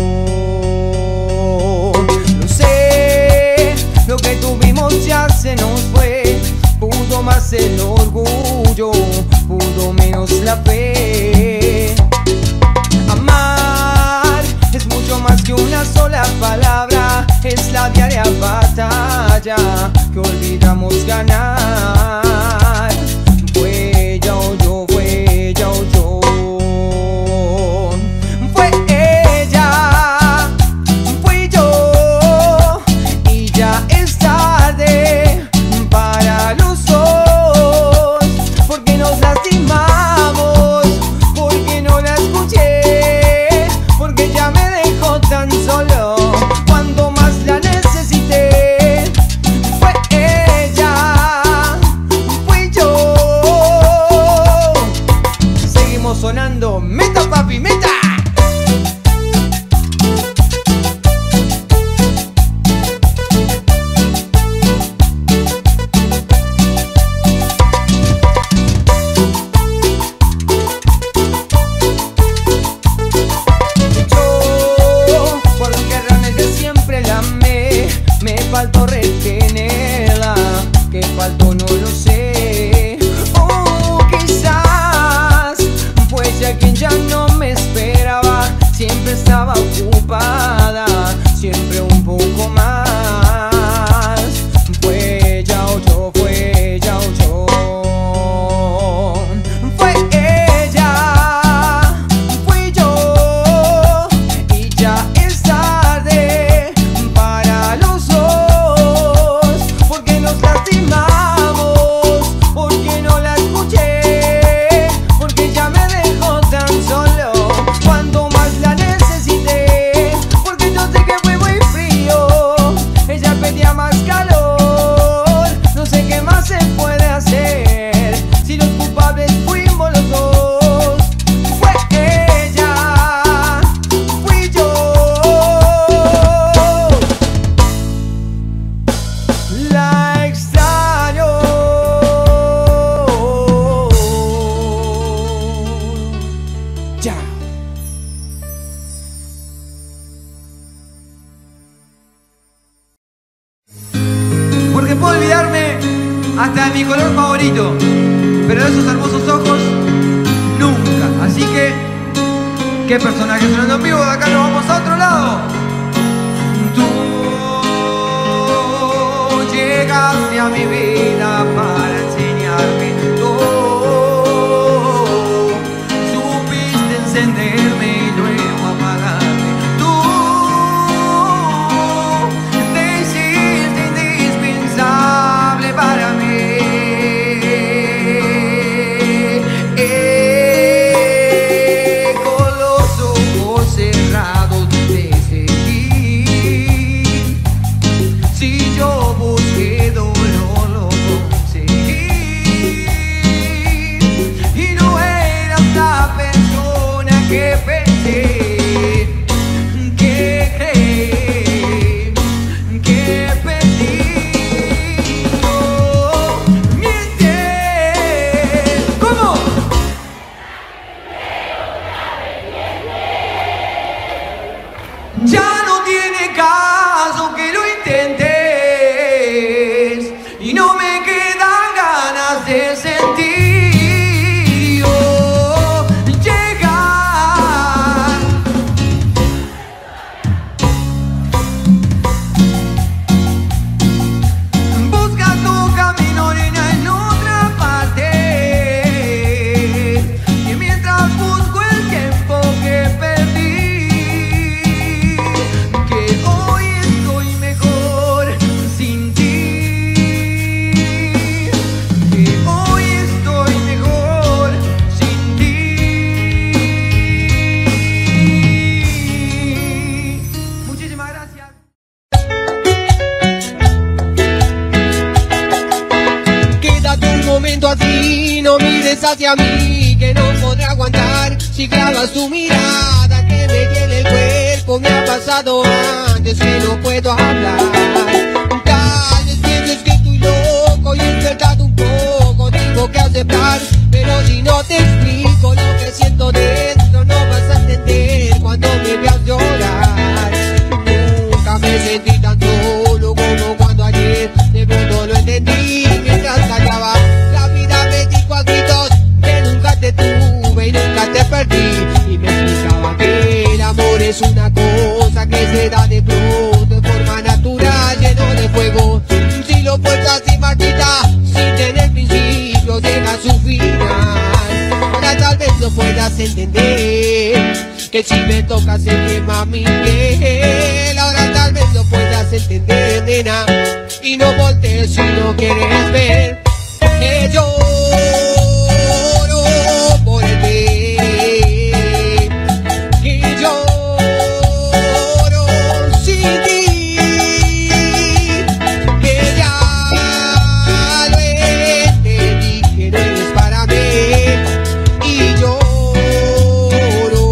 No sé, lo que tuvimos ya se nos fue. Pudo más el orgullo, pudo menos la fe. Amar es mucho más que una sola palabra, es la diaria batalla que olvidamos ganar. Fue ella o yo, fue ella o yo. Fue ella, fui yo, y ya es tarde para los dos, porque nos lastimamos, porque no la escuché, porque ya me dejó tan solo cuando más la necesité. Fue ella, fui yo. Seguimos sonando, meta papi, meta. Faltó retenerla, que faltó no lo sé. Oh, quizás fue ella quien ya no me esperaba, siempre estaba ocupada, siempre un poco más. Fue ella o yo, fue ella o yo. Fue ella, fui yo, y ya es tarde para los dos. Porque no la escuché, porque ya me dejó tan solo cuando más la necesité. Porque yo sé que fue muy frío, ella pedía más calor. No sé qué más se puede hacer si los culpables fuimos los dos. Fue ella, fui yo. La extraño. Chao. Porque puedo olvidarme hasta de mi color favorito, pero de esos hermosos ojos, nunca. Así que, ¿qué personaje sonando en vivo? De acá nos vamos a otro lado. Tú llegaste a mi vida para enseñarme todo. Supiste encenderme y luego apagarme. Tú te hiciste indispensable para mí. Eh, con los ojos cerrados te seguí. Si yo busqué dolor, lo atento a ti, no mires hacia mí, que no podré aguantar si clavas tu mirada que me llena el cuerpo. Me ha pasado antes que no puedo hablar. Tal vez pienses que estoy loco y es verdad un poco, tengo que aceptar, pero si no te explico lo que siento dentro, no vas a entender cuando me veas llorar. Nunca me sentí tan solo como cuando ayer, de pronto lo entendí mientras callaba. La vida me dijo a gritos que nunca te tuve y nunca te perdí, y me explicaba que el amor es una cosa que se da de pronto en forma natural, lleno de fuego. Si lo fuerzas y marchita, sin tener principio, llega a su final. Ahora tal vez no puedas entender que si me tocas se quema mi piel. Ahora tal vez no puedas entender, nena, y no voltees si no quieres ver que lloro por el bien, que lloro sin ti, que ya lo entendí, que no eres para mí, y lloro.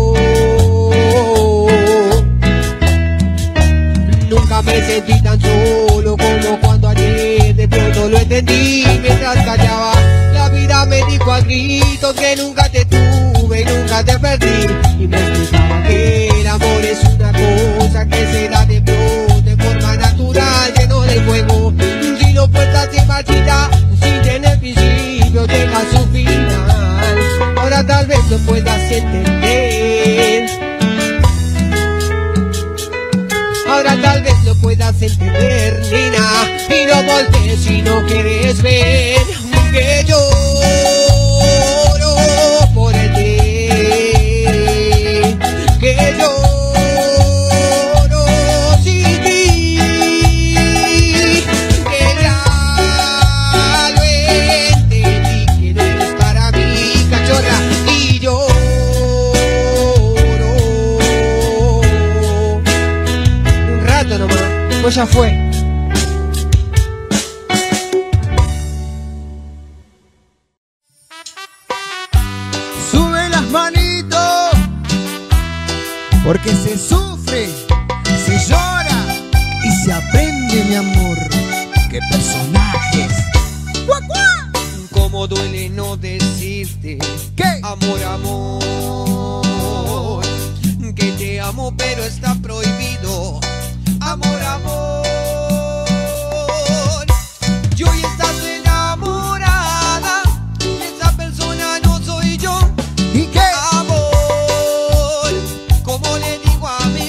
Nunca me sentí tan solo como cuando ayer, de pronto lo entendí mientras callaba. La vida me dijo a gritos que nunca te tuve y nunca te perdí, y me explicaba que el amor es una cosa que se da de pronto en forma natural, lleno de fuego. Si lo puertas y marchita, sin tener principio, llega a su final. Ahora tal vez no puedas entender, ahora tal vez lo puedas entender, nena, y no voltees si no quieres ver que lloro por el bien, que lloro sin ti, que ya lo entendí, que no eres para mí, cachorra, y lloro. Un rato nomás, pues ya fue. Sube las manitos, porque se sufre, se llora y se aprende, mi amor. ¡Qué personajes! ¡Cuá, cuá! Cómo duele no decirte ¿Qué? amor, amor, que te amo pero está prohibido. Amor, amor, yo y estás enamorada, esa persona no soy yo. ¿Y qué? Amor, como le digo a mi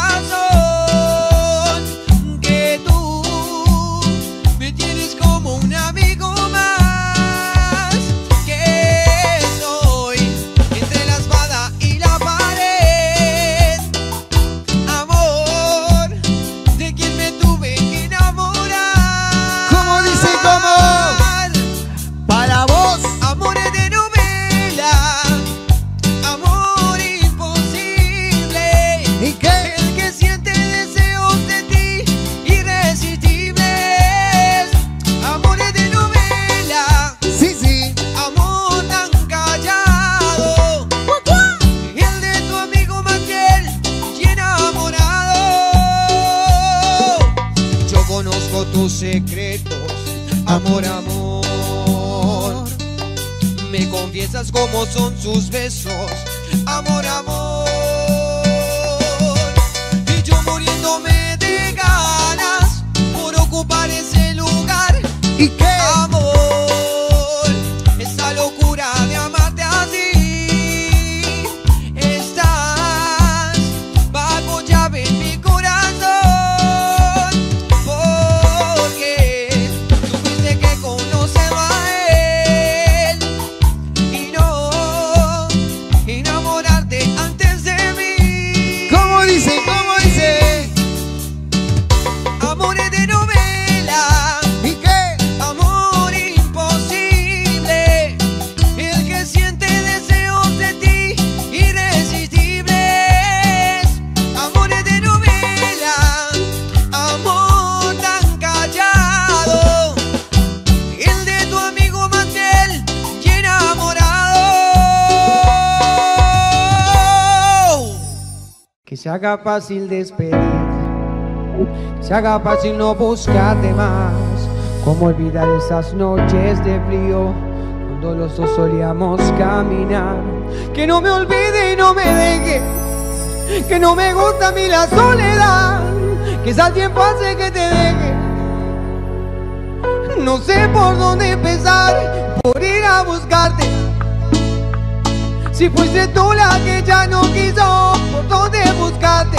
corazón que tú me tienes como un amigo más, que soy entre la espada y la pared. Amor, de quien me tuve que enamorar. ¿Cómo dice cómo? Para vos. Amores de novela, amor imposible, ¿Y qué? el que siente deseos de ti irresistibles. Amores de novela, Sí, sí. amor tan callado, el de tu amigo más fiel y enamorado. Yo conozco tus secretos, amor, amor, me confiesas cómo son sus besos, amor, amor, y yo muriéndome de ganas por ocupar ese lugar. ¿Y qué? Amor, esa locura de amarte así, estás bajo llave en mi corazón, porque tuviste que conocerlo a él y no enamorarte antes de mí. ¿Cómo dice? ¿Cómo dice? se haga fácil despedirte, que se haga fácil no buscarte más. Cómo olvidar esas noches de frío cuando los dos solíamos caminar. Que no me olvide y no me deje, que no me gusta a mí la soledad, que al tiempo hace que te deje. No sé por dónde empezar, por ir a buscarte. Si fuiste tú la que ya no quiso, por dónde buscarte.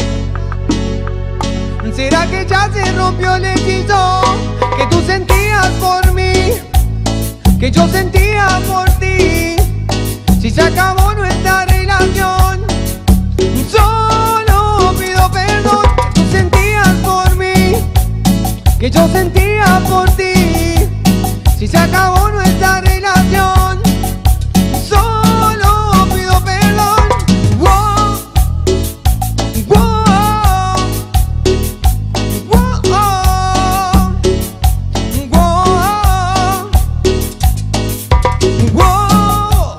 ¿Será que ya se rompió el hechizo que tú sentías por mí, que yo sentía por ti? Si se acabó nuestra relación, solo pido perdón. Que tú sentías por mí, que yo sentía por ti. Si se acabó nuestra relación, solo pido perdón. Wow, wow, wow, wow, wow,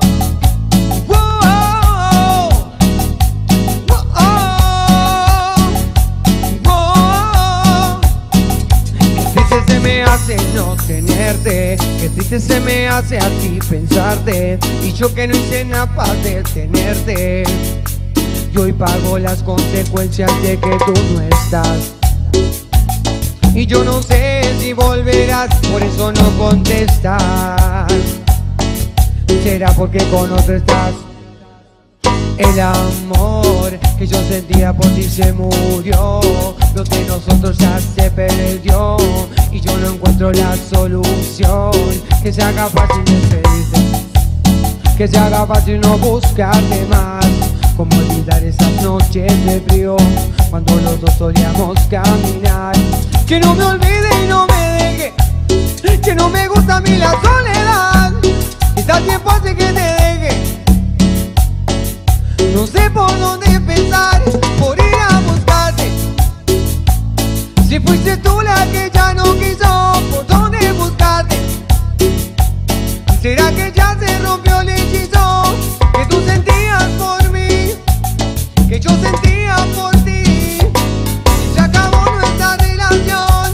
wow. Qué triste se me hace no tenerte, qué triste se me hace a ti pensarte, y yo que no hice nada para detenerte. Y hoy pago las consecuencias de que tú no estás, y yo no sé si volverás, por eso no contestas. ¿Será porque con otro estás? El amor que yo sentía por ti se murió, lo de nosotros ya se perdió, y yo no encuentro la solución. Que se haga fácil despedirte, que se haga fácil no buscarte más. Como olvidar esas noches de frío cuando los dos solíamos caminar. Que no me olvide y no me deje, que no me gusta a mí la soledad, y tal tiempo hace que te deje. No sé por dónde empezar, por ir a buscarte. Si fuiste tú la que ya no quiso, por dónde buscarte. ¿Será que ya se rompió el hechizo que tú sentías por mí, que yo sentía por ti? Y se acabó nuestra relación,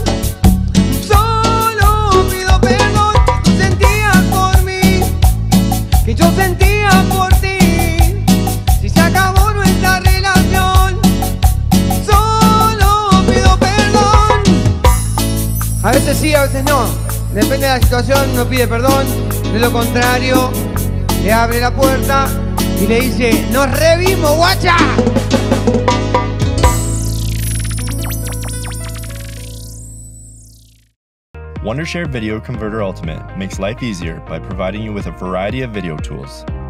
solo pido perdón. Que tú sentías por mí, que yo sentía por ti. Si se acabó nuestra relación, solo pido perdón. A veces sí, a veces no, depende de la situación. No pide perdón, de lo contrario le abre la puerta y le dice: nos revimos, guacha. Wondershare Video Converter Ultimate makes life easier by providing you with a variety of video tools.